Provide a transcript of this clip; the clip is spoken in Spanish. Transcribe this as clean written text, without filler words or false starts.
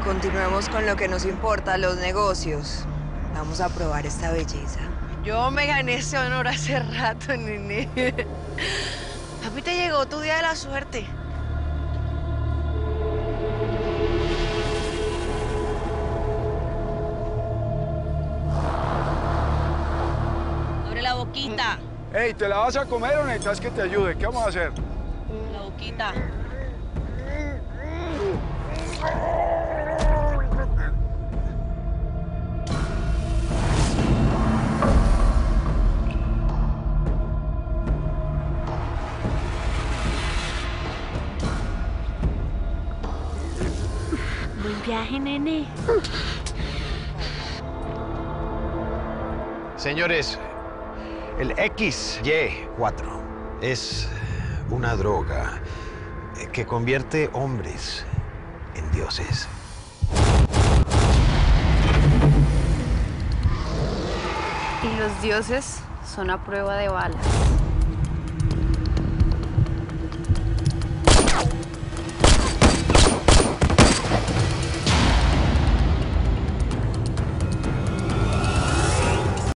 Continuemos con lo que nos importa, los negocios. Vamos a probar esta belleza. Yo me gané ese honor hace rato, nene. Papi, te llegó tu día de la suerte. Abre la boquita. Ey, ¿te la vas a comer o necesitas que te ayude? ¿Qué vamos a hacer? La boquita. Buen viaje, nene. Señores, el XY4 es una droga que convierte hombres en dioses. Y los dioses son a prueba de balas.